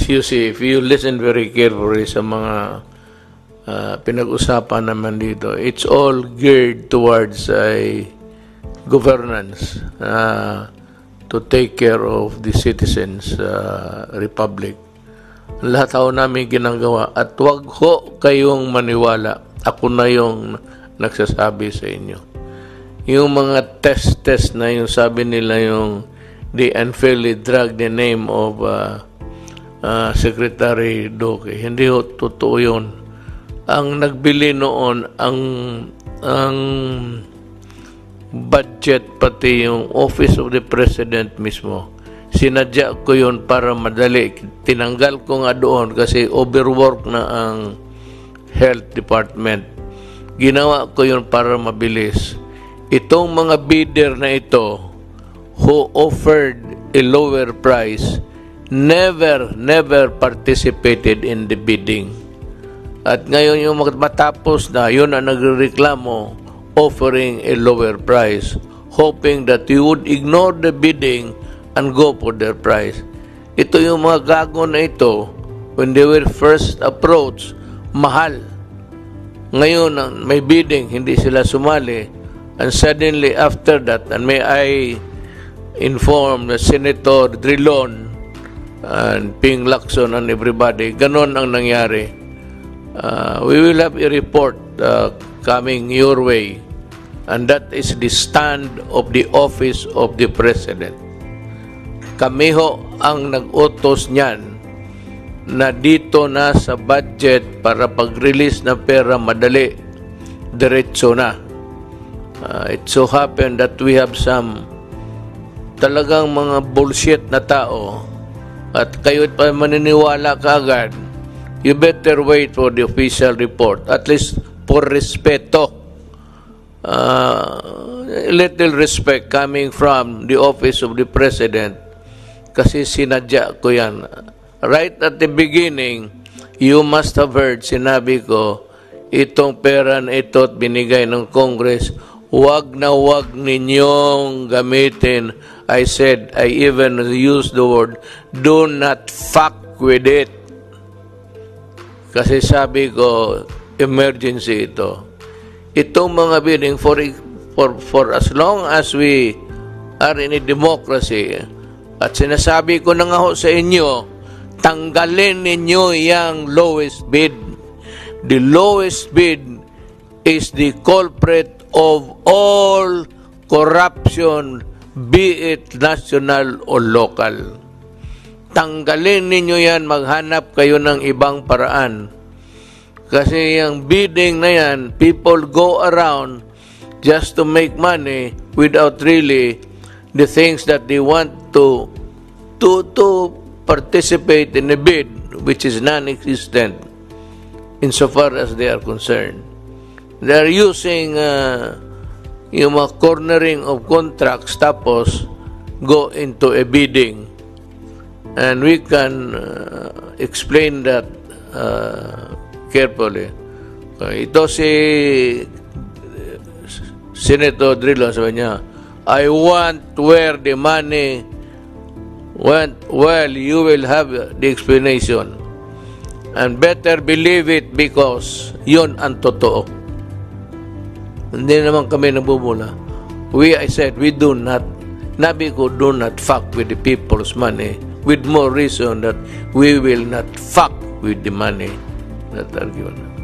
you see, if you listen very carefully sa mga pinag-usapan naman dito, it's all geared towards a governance to take care of the citizens' republic. Lahat ho namin ginagawa at wag ho kayong maniwala. Ako na yung nagsasabi sa inyo. Yung mga test na yung sabi nila yung they unfairly drag the name of Secretary Duque. Hindi ho totoo yun. Ang nagbili noon ang budget pati yung Office of the President mismo. Sinadya ko yun para madali. Tinanggal ko nga doon kasi overwork na ang Health Department. Ginawa ko yun para mabilis. Itong mga bidder na ito who offered a lower price never participated in the bidding. At ngayon yung matapos na, yun ang nagreklamo offering a lower price, hoping that you would ignore the bidding and go for their price. Ito yung mga gago na ito, when they were first approached, mahal. Ngayon, may bidding, hindi sila sumali. And suddenly after that, and may I inform Senator Drilon and Ping Lacson and everybody, ganon ang nangyari. We will have a report coming your way, and that is the stand of the Office of the President. Kami ho ang nag-utos niyan na dito na sa budget para pag-release ng pera madali, diretso na. It so happened that we have some talagang mga bullshit na tao at kayo pa maniniwala kaagad. You better wait for the official report, at least for respeto. Little respect coming from the Office of the President kasi sinadya ko yan. Right at the beginning, you must have heard, sinabi ko, itong pera na ito at binigay ng Congress, wag na wag ninyong gamitin. I said, I even used the word, do not fuck with it. Kasi sabi ko, emergency ito. Itong mga bidding, for as long as we are in a democracy, at sinasabi ko na nga ho sa inyo, tanggalin ninyo yung lowest bid. The lowest bid is the culprit of all corruption, be it national or local. Tanggalin ninyo yan, maghanap kayo ng ibang paraan. Kasi yung bidding na yan, people go around just to make money without really the things that they want to participate in a bid which is non-existent insofar as they are concerned. They are using yung mga cornering of contracts tapos go into a bidding. And we can explain that carefully. Ito si Senator Drilon, sabi niya, I want where the money went. Well, you will have the explanation. And better believe it because yun ang totoo. Hindi naman kami nabubula. I said, we do not, nabi ko, do not fuck with the people's money. With more reason that we will not fuck with the money that are given.